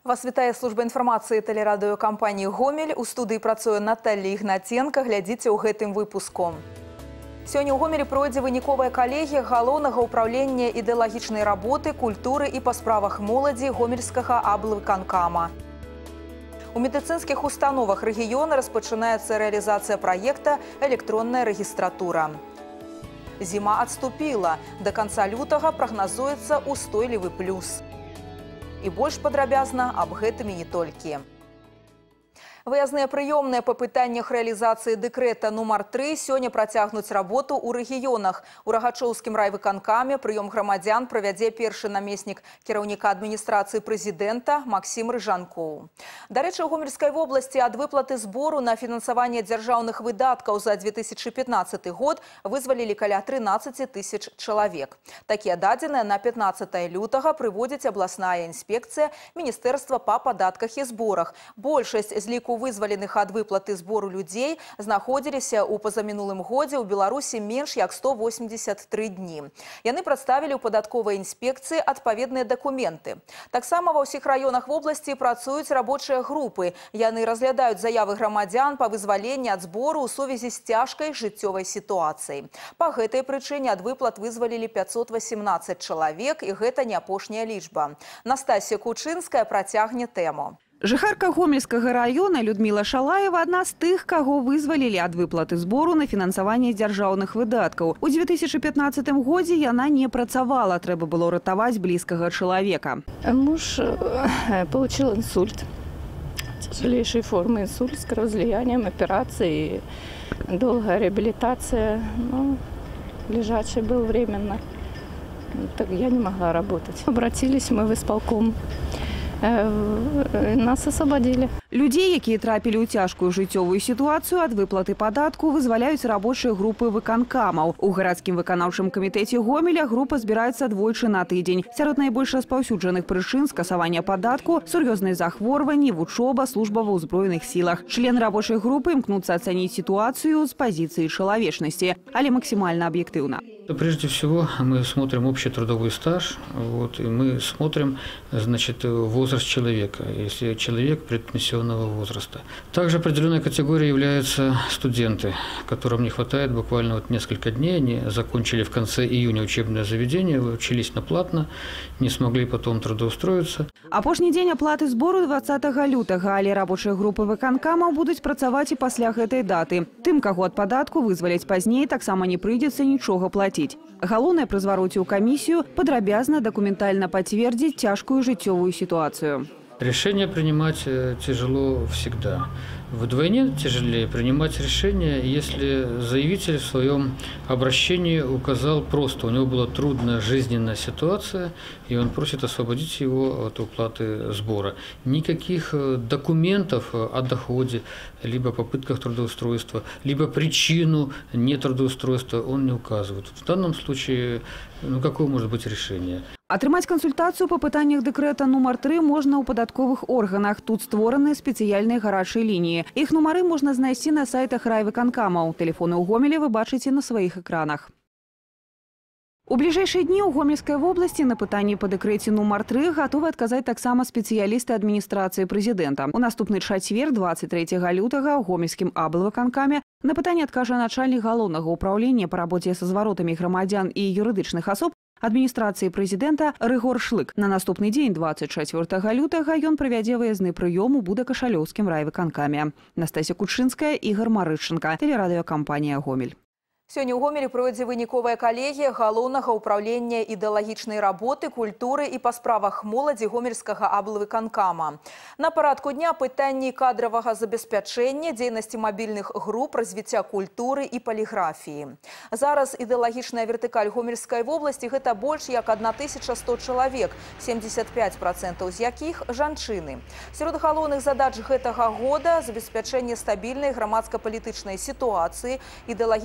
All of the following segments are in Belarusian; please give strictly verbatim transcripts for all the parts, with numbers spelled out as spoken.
Вас вітае служба інфармацыі тэлерадыёкампаніі «Гомель». У студыі працуе Наталья Ігнаценка. Глядзіце ў гэтым выпуску. Сёння ў Гомелі пройдзе выніковая калегія галоўнага ўправлення ідэалагічнай работы, культуры і па справах моладзі гомельскага аблвыканкама. У медыцынскіх установах рэгіёна распачынаецца рэалізацыя праекта «Электронная рэгістратура». Зіма адступіла. До канца лютага прагназуецца устойлівы плюс. І больш падрабязна аб гэтым і не толькі. Выязныя прыёмныя па пытаннях рэалізацыі дэкрэта нумар тры сёння працягнуць работу ў рэгіёнах. У Рагачоўскім райвыканкаме прыём грамадзян правядзе першы намеснік кіраўніка адміністрацыі прэзідэнта Максім Рыжанкоў. Дарэчы, у Гомельскай вобласці ад выплаты збору на фінансаванне дзяржаўных выдаткаў за две тысячы пятнаццаты год вызвалілі каля трынаццаці тысяч чалавек. Такія дадзеныя на пятнаццатае лютага прыводзіць абласная інспекцыя Міністэрства па падатках і зборах. Большасць з ліку вызваленых ад выплаты збору людзей знаходзіліся ў пазамінулым годзе ў Беларусі менш як сто восемьдесят тры дні. Яны прадставілі ў падатковай інспекцыі адпаведныя дакументы. Таксама ва ўсіх раёнах вобласці працуюць рабочыя групы. Яны разглядаюць заявы грамадзян па вызваленні ад збору ў сувязі з цяжкай жыццёвай сітуацыяй. Па гэтай прычыне ад выплат вызвалілі пятьсот восемнадцать чалавек, і гэта не апошняя лічба. Настасья Кучынская працягне тэму. Жыхарка Гомельскага района Людмила Шалаева адна з тых, каго вызвалілі ад выплаты збору на фінансаванне дзяржаўных выдаткаў. У две тысячи пятнадцатым годзе яна не працавала, трэба было ратаваць блізкага чалавека. Муж получил инсульт, тяжелейшей формы инсульт с кровоизлиянием, операции, долгая реабилитация. Ну, лежачий был временно. Так я не могла работать. Обратились мы в исполком. Нас освободили. Людзей, якія трапілі ў цяжкую жыццёвую сітуацыю, ад выплаты падатку вызваляюць рабочыя групы выканкамаў. У гарадскім выканаўчым камітэце Гомеля група збіраецца двойчы на тыдзень. Сярод найбольш распаўсюджаных прычын скасавання падатку, сур'ёзныя захворванні, вучоба, служба ва ўзброеных сілах. Члены рабочай групы імкнуцца ацаніць сітуацыю з пазіцыі чалавечнасці, але максімальна аб'ектыўна. Прежде всего мы смотрим общий трудовой стаж, вот, и мы смотрим, значит, возраст человека, если человек предпенсионного возраста. Также определенной категорией являются студенты, которым не хватает буквально вот несколько дней. Они закончили в конце июня учебное заведение, учились на платно, не смогли потом трудоустроиться. Апошні дзень аплаты збору двадцатага лютага, але рабочыя групы выканкамаў будуць працаваць і пасля гэтай даты. Тым, каго ад падатку вызваляць пазней, таксама не прыйдзецца нічога плаціць. Галоўнае пры звароце ў камісію падрабязна дакументальна пацвердзіць цяжкую жыццёвую сітуацыю. Решение принимать тяжело всегда. Вдвойне тяжелее принимать решение, если заявитель в своем обращении указал просто, у него была трудная жизненная ситуация, и он просит освободить его от уплаты сбора. Никаких документов о доходе, либо попытках трудоустройства, либо причину нетрудоустройства он не указывает. В данном случае, ну, какое может быть решение? Атрымаць кансультацыю па пытаннях дэкрэта нумар тры можна ў падатковых органах. Тут створаны спецыяльныя гарачыя лініі. Іх нумары можна знайсці на сайтах райвыканкамаў. Тэлефоны ў Гомелі вы бачыце на сваіх экранах. У бліжэйшыя дні ў Гомельскай вобласці на пытанні па дэкрэце нумар тры гатовы адказаць таксама спецыялісты адміністрацыі прэзідэнта. У наступны чацвер, двадцать трэцяга лютага, ў Гомельскім аблвыканкаме на пытанне адкажа начальнік галоўнага ўправлення па рабоце са зваротамі грамадзян і юрыдычных асоб адміністрацыі прэзідэнта Рыгор Шлык. На наступны дзень, двадцать чацвёртага лютага, ён правядзе выязны прыём у Будакашалёўскім райвыканкаме. Настасья Кучынская, Ігор Марышченка, тэлерадыёкампанія «Гомель». Сёння ў Гомелі пройдзе выніковая калегія галоўнага ўправлення ідэалагічнай работы, культуры і па справах моладзі гомельскага аблвыканкама. На парадку дня пытанні кадравага забеспячэння, дзейнасці мабільных груп, развіцця культуры і паліграфіі. Зараз ідэалагічная вертыкаль Гомельскай вобласці гэта больш як одна тысяча сто чалавек, семьдесят пять процентов з якіх жанчыны. Сярод галоўных задач гэтага года забеспячэнне стабільнай грамадска-палітычнай сітуацыі, ідэалагічная супрацоўніцтва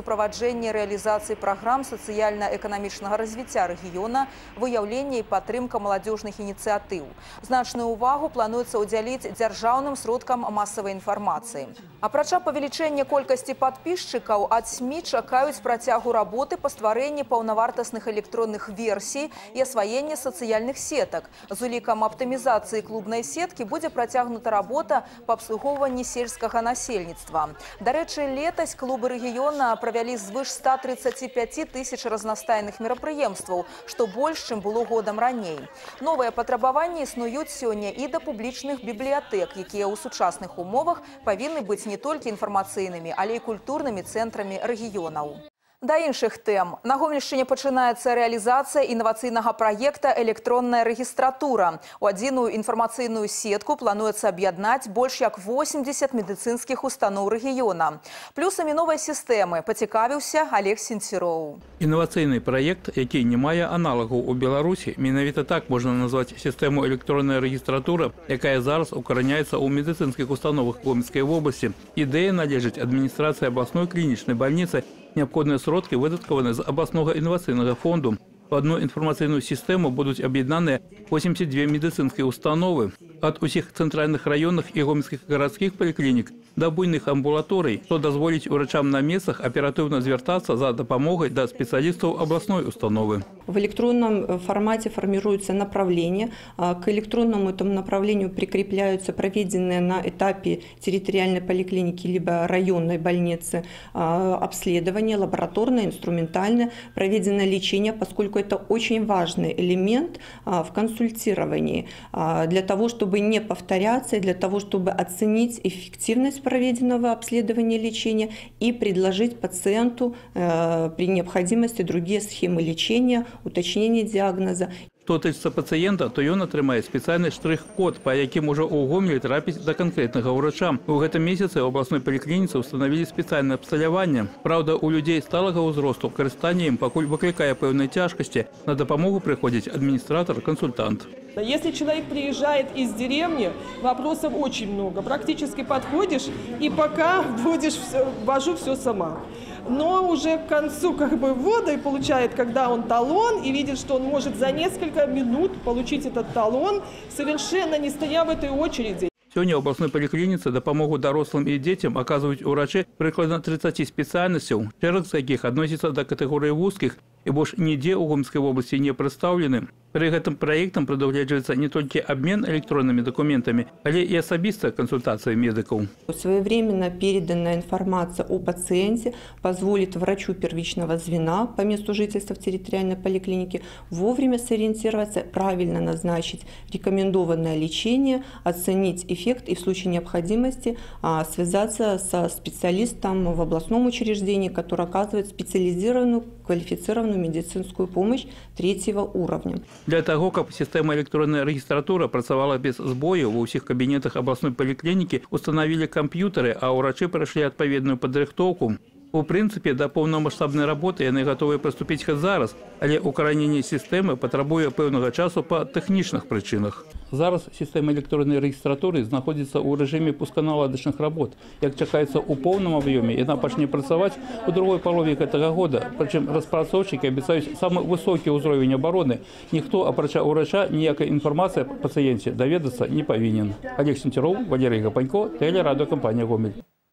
суправаджэнне рэалізацыі праграм сацыяльна-эканамічнага развіцця рэгіёна, выяўлення і падтрымка маладзёжных ініцыятыў. Значную ўвагу плануецца ўдзяліць дзяржаўным сродкам масавай інфармацыі. Апрача павелічэння колькасці падпісчыкаў, ад СМІ чакаюць працягу работы па стварэнні паўнавартасных электронных версій і асваення сацыяльных сетак. З улікам аптымізацыі клубнай сеткі будзе працягнута работа па абслугоўванні сельскага насельніцтва. Дарэчы, летась клубы рэгіёна правялі звыш ста трыццаці пяці тысяч разнастайных мерапрыемстваў, што больш, чым было годам раней. Новыя патрабаванні існуюць сёння і да публічных бібліятэк, якія ў сучасных умовах павінны быць не толькі інфармацыйнымі, але і культурнымі цэнтрамі рэгіёнаў. Да іншых тэм. На Гомельшчыне пачынаецца рэалізацыя інавацыйнага праекта «Электронная рэгістратура». У адзіную інфармацыйную сетку плануецца аб'яднаць больш як восемьдесят медыцынскіх устаноў рэгіёна. Плюсамі новай сістэмы пацікавіўся Олег Сенцероў. Інавацыйны праект, які не мае аналагаў у Беларусі, менавіта так можна назваць сістэму «Электронная рэгістратура», якая зараз укараняецца ў медыцынскіх установах Гомельскай вобласці. Ідэя належыць адміністрацыі абласной клінічнай бальніцы. Необходные сродки выдаткаваны з абласнога інавацыйнага фонду. В одну информационную систему будут объединены восемьдесят две медицинские установы от усіх центральных районных и гомельских городских поликлиник до буйных амбулаторий, что дозволить врачам на местах оперативно звертаться за допомогой до специалистов областной установы. В электронном формате формируются направления. К электронному этому направлению прикрепляются проведенные на этапе территориальной поликлиники либо районной больницы обследования, лабораторное, инструментальное, проведенное лечение, поскольку это очень важный элемент в консультировании для того, чтобы не повторяться, и для того, чтобы оценить эффективность проведенного обследования лечения и предложить пациенту при необходимости другие схемы лечения, уточнение диагноза. Што тычыцца пациента, то ён атрымае специальный штрих-код, по яким уже у Гомелі трапіць до конкретного врача. У гэтым месяце ў абласной поликлинице установили специальное абсталяванне. Правда, у людей сталага ўзросту карыстанне ім пакуль выклікае пэўнай цяжкасці. На дапамогу приходит администратор-консультант. Если человек приезжает из деревни, вопросов очень много. Практически подходишь и пока вводишь, ввожу все сама. Но уже к концу как бы ввода и получает, когда он талон, и видит, что он может за несколько минут получить этот талон, совершенно не стоя в этой очереди. Сегодня в областной поликлинице допомогу дорослым и детям оказывают врачи прикладно тридцати специальностей, шэраг з якіх относится до категории узких и больше нигде у Гомельской области не представлены. При этом проектом предусматривается не только обмен электронными документами, но и особистая консультация медиков. Своевременно переданная информация о пациенте позволит врачу первичного звена по месту жительства в территориальной поликлинике вовремя сориентироваться, правильно назначить рекомендованное лечение, оценить эффект и в случае необходимости связаться со специалистом в областном учреждении, который оказывает специализированную квалифицированную медицинскую помощь третьего уровня. Для того, как система электронная регистратура працавала без сбоев, во всех кабинетах областной поликлиники установили компьютеры, а врачи прошли отповедную подрыхтовку. У принципе, до повномасштабной работы яны готовы приступить хоть зараз, але укаранение системы потребує певного часу по технічних причинах. Зараз система электронной регистратуры находится у режиме пусконаладочных работ. Як чекається у повному объеме, і вона почне працювати у другой половині этого года. Причем розпрацовщики обіцяють самый высокий уровень обороны. Ніхто, опрача врача, ніякої інформації о пацієнті довідатися не повинен. Олег Сенцеров, Валерий Гапанько, телерадиокомпания «Гомель».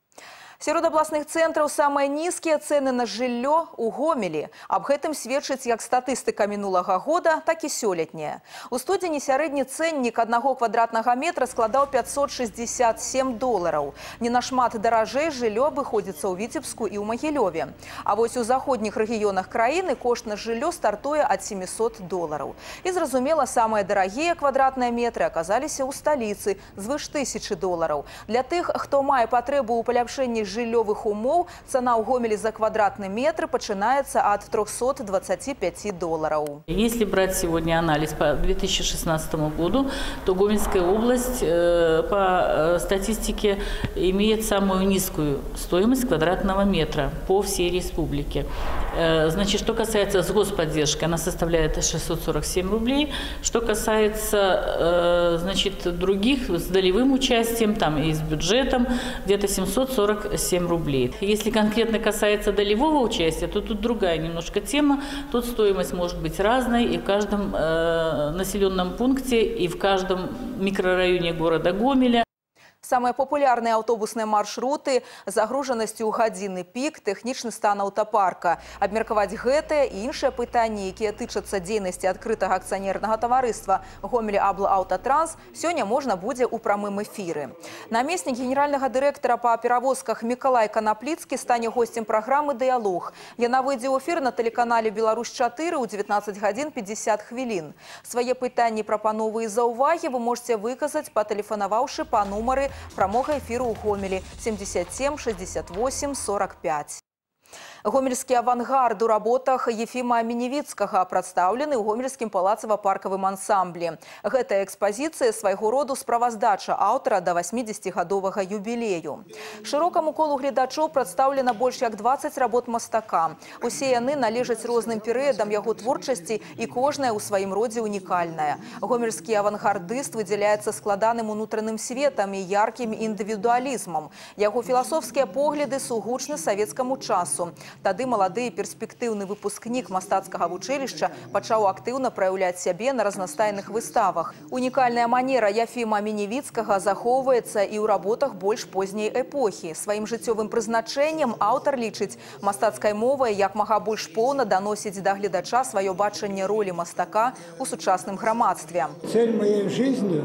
Сярод абласных цэнтраў самыя нізкія цэны на жыллё ў Гомелі. Аб гэтым сведчыць як статыстыка мінулага года, так і сёлетняя. У студзені сярэдні цэннік аднаго квадратнага метра складаў пятьсот шестьдесят семь долараў. Не нашмат даражэй жыллё абыходзіцца ў Віцебску і ў Магілёве. А вось у заходніх рэгіёнах краіны кошт на жыллё стартуе ад семисот долараў. І зразумела, самыя дарагія квадратныя метры аказаліся ў сталіцы, звыш тысячы долараў. Для тых, хто мае патрэбу ў паляпшэнні жыллёвых умоў, цена ў Гомелі за квадратны метр пачынаецца ад трёхсот двадцати пяти долларов. Если брать сегодня анализ по две тысячи шестнадцатому году, то Гомельская область по статистике имеет самую низкую стоимость квадратного метра по всей республике. Значит, что касается с господдержкой, она составляет шестьсот сорок семь рублей. Что касается, значит, других с долевым участием, там и с бюджетом, где-то семьсот сорок семь рублей. Если конкретно касается долевого участия, то тут другая немножко тема. Тут стоимость может быть разной, и в каждом э, населенном пункте, и в каждом микрорайоне города Гомеля. Самые популярные автобусные маршруты, загруженность у гадзіны пік, тэхнічны стан аўтапарка. Абмеркаваць гэтыя і іншыя пытанні, якія тычацца дзейнасці адкрытага акцыянернага таварыства Гомель Абла-Аўтатранс, сёння можна будзе ў прамым эфіры. Намеснік генеральнага дырэктара па перавозках Мікалай Канапліцкі стане госцем праграмы «Дыялог». Яна выйдзе ў эфір на тэлеканале «Беларусь чатыры» ў дзевятнаццаць гадзін пятьдесят хвілін. Свае пытанні, прапановы і заўвагі вы можете выказаць, патэлефанаваўшы па нумары прамога эфіру ў Гомелі семьдесят семь шестьдесят восемь сорок пять. Гомельскі авангард у работах Ефіма Меневіцкага прадстаўлены ў гомельскім палацава-паркавым ансамблі. Гэтая экспазіцыя свайго роду справаздача аўтара да васьмідзесяцігадовага юбілею. Шырокаму колу гледачоў прадстаўлена больш як дваццаць работ мастака. Усе яны належаць розным перыядам яго творчасці і кожная ў сваім родзе унікальная. Гомельскі авангардыст выдзяляецца складаным унутраным светам і яркім індывідуалізмам. Яго філасофскія погляды сугучны савецкаму часу. Тады малады і перспектыўны выпускнік мастацкага вучылішча пачаў актыўна праяўляць сябе на разнастайных выставах. Унікальная манера Ефіма Меневіцкага захоўваецца і ў работах больш позняй эпохі. Сваім жыццёвым прызначэннем аўтар лічыць мастацкай мовай як мага больш поўна даносіць да гледача сваё бачанне ролі мастака ў сучасным грамадстве. Цель моей жизни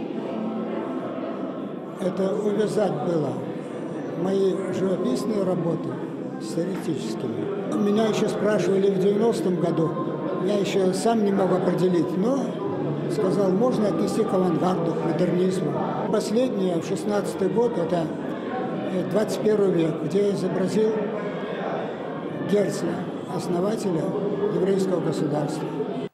– это увязать было мои живописные работы с теоретическими. Меня еще спрашивали в девяностом году, я еще сам не мог определить, но сказал, можно отнести к авангарду, к модернизму. Последнее, шестнадцатый год, это двадцать первый век, где я изобразил Герцля, основателя еврейского государства.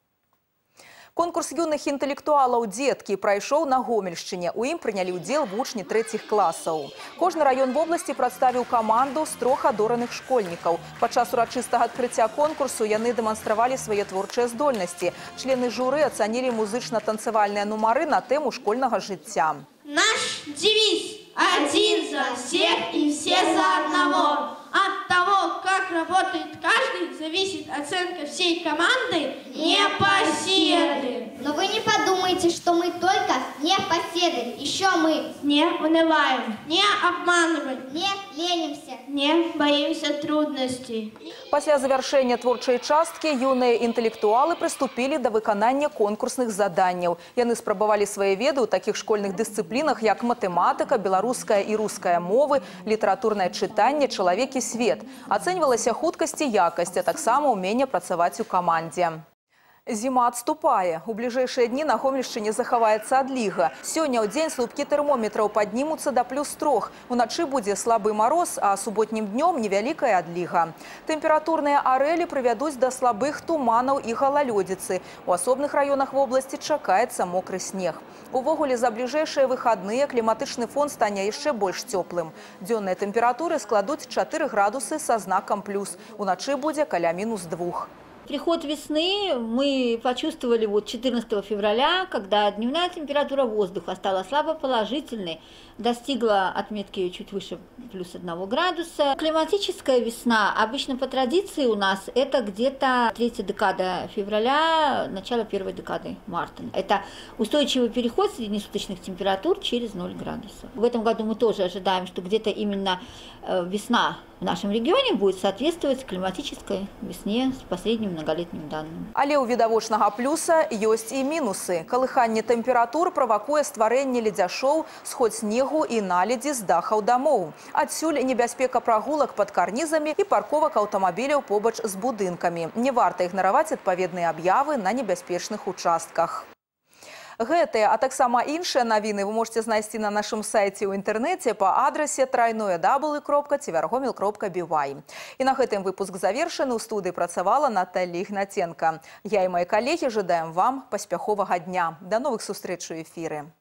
Конкурс юных інтэлектуалаў «Дзеткі» прайшоў на Гомельшчыне. У ім прынялі ўдзел вучні трэціх класаў. Кожны раён вобласці прадставіў каманду з трох адораных школьнікаў. Падчас урачыстага адкрыцця конкурсу яны дэманстравалі свае творчыя здольнасці. Члены журы ацанілі музычна-танцавальныя нумары на тэму школьнага жыцця. Наш девиз – один за всех и все за одного. От того, как работает каждый, зависит оценка всей команды непоседы. Но вы не подумайте, что мы только непоседы. Еще мы не унываем, не обманываем, не ленимся, не боимся трудностей. Пасля завяршэння творчай часткі юныя інтэлектуалы прыступілі да выканання конкурсных заданняў. Яны спрабавалі свае веды ў такіх школьных дысцыплінах, як матэматыка, беларуская і руская мовы, літаратурнае чытанне, чалавек і свет. Ацэньвалася хуткасць і якасць, а таксама ўменне працаваць у камандзе. Зіма адступае. У бліжэйшыя дні на Гомельшчыне захаваецца адліга. Сёння ў дзень слупкі тэрмометраў паднімуцца да плюс трох. Уначы будзе слабы мароз, а суботнім днём невялікая адліга. Тэмпературныя арэлі прывядуць да слабых туманаў і галалёдзіцы. У асобных раёнах вобласці чакаецца мокры снег. Увогуле, за бліжэйшыя выхадныя кліматычны фон стане яшчэ больш цёплым. Дзённыя тэмпературы складуць чатыры градусы са знакам плюс. Уначы будзе каля мінус двух. Приход весны мы почувствовали вот четырнадцатого февраля, когда дневная температура воздуха стала слабо положительной, достигла отметки чуть выше плюс одного градуса. Климатическая весна обычно по традиции у нас это где-то третья декада февраля, начало первой декады марта. Это устойчивый переход среднесуточных температур через ноль градусов. В этом году мы тоже ожидаем, что где-то именно весна в нашем регионе будет соответствовать климатической весне с последним многолетним данным. Але у відавочнага плюса ёсць і мінусы. Калыханне тэмператур правакуе стварэнне ледзяшоў, сход снегу і наледзі з дахаў дамоў. Адсюль небяспека прагулак пад карнізамі і парковак аўтамабіляў побач з будынкамі. Не варта ігнараваць адпаведныя аб'явы на небяспечных участках. Гэтыя, а таксама іншыя навіны вы можете знайсці на нашым сайце ў інтэрнэце па адрасе трайное дабл ю кропка цівергомель кропка би вай. І на гэтым выпуск завершаны. У студыі працавала Наталья Ігнаценка. Я і мои калегі жадаем вам паспяховага дня. До новых сустрэч у эфіры.